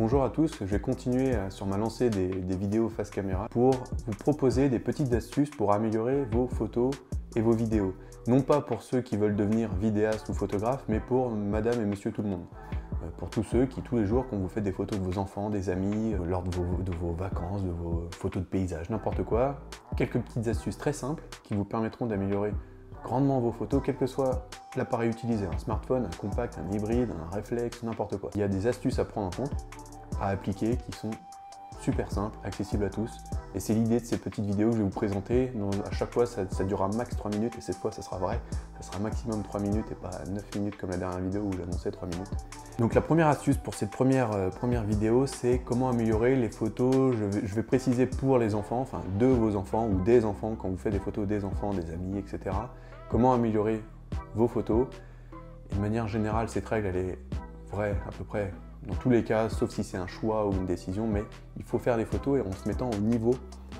Bonjour à tous, je vais continuer sur ma lancée des vidéos face caméra pour vous proposer des petites astuces pour améliorer vos photos et vos vidéos. Non pas pour ceux qui veulent devenir vidéastes ou photographes, mais pour madame et monsieur tout le monde. Pour tous ceux qui, tous les jours, quand vous faites des photos de vos enfants, des amis, lors de vos vacances, de vos photos de paysages, n'importe quoi, quelques petites astuces très simples qui vous permettront d'améliorer grandement vos photos, quel que soit l'appareil utilisé, un smartphone, un compact, un hybride, un réflexe, n'importe quoi. Il y a des astuces à prendre en compte, à appliquer, qui sont super simples, accessibles à tous. Et c'est l'idée de ces petites vidéos que je vais vous présenter. Donc, à chaque fois, ça durera max 3 minutes, et cette fois, ça sera vrai. Ça sera maximum 3 minutes et pas 9 minutes comme la dernière vidéo où j'annonçais 3 minutes. Donc la première astuce pour cette première vidéo, c'est comment améliorer les photos. Je vais préciser pour les enfants, enfin de vos enfants ou des enfants, quand vous faites des photos des enfants, des amis, etc. Comment améliorer vos photos. Et de manière générale, cette règle, elle est vraie à peu près dans tous les cas, sauf si c'est un choix ou une décision, mais il faut faire des photos et en se mettant au niveau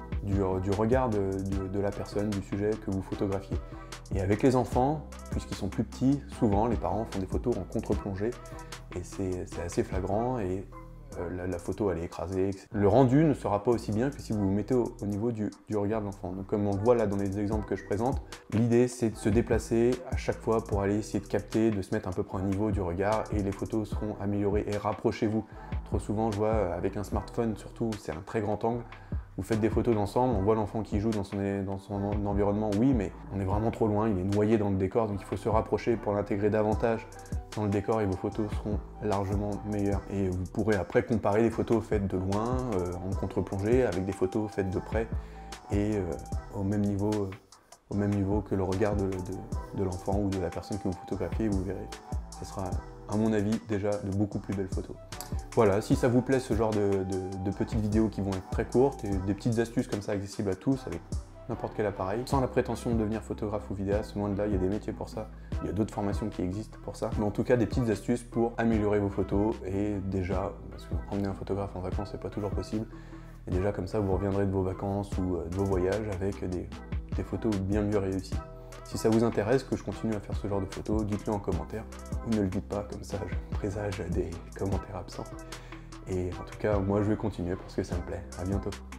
du regard de la personne, du sujet que vous photographiez. Et avec les enfants, puisqu'ils sont plus petits, souvent les parents font des photos en contre-plongée et c'est assez flagrant et la photo elle est écrasée. Le rendu ne sera pas aussi bien que si vous vous mettez au niveau du regard de l'enfant. Donc comme on le voit là dans les exemples que je présente, l'idée c'est de se déplacer à chaque fois pour aller essayer de capter, de se mettre à peu près au niveau du regard et les photos seront améliorées. Et rapprochez-vous. Trop souvent je vois avec un smartphone surtout, c'est un très grand angle. Vous faites des photos d'ensemble, on voit l'enfant qui joue dans son environnement, oui, mais on est vraiment trop loin, il est noyé dans le décor, donc il faut se rapprocher pour l'intégrer davantage dans le décor et vos photos seront largement meilleures. Et vous pourrez après comparer les photos faites de loin, en contre-plongée, avec des photos faites de près et au même niveau que le regard de l'enfant ou de la personne que vous photographiez, vous verrez. Ce sera, à mon avis, déjà de beaucoup plus belles photos. Voilà, si ça vous plaît ce genre de petites vidéos qui vont être très courtes et des petites astuces comme ça accessibles à tous avec n'importe quel appareil, sans la prétention de devenir photographe ou vidéaste, loin de là, il y a des métiers pour ça, il y a d'autres formations qui existent pour ça, mais en tout cas des petites astuces pour améliorer vos photos et déjà, parce que emmener un photographe en vacances c'est pas toujours possible, et déjà comme ça vous reviendrez de vos vacances ou de vos voyages avec des photos bien mieux réussies. Si ça vous intéresse que je continue à faire ce genre de photos, dites-le en commentaire, ou ne le dites pas, comme ça je présage des commentaires absents. Et en tout cas, moi je vais continuer parce que ça me plaît. À bientôt.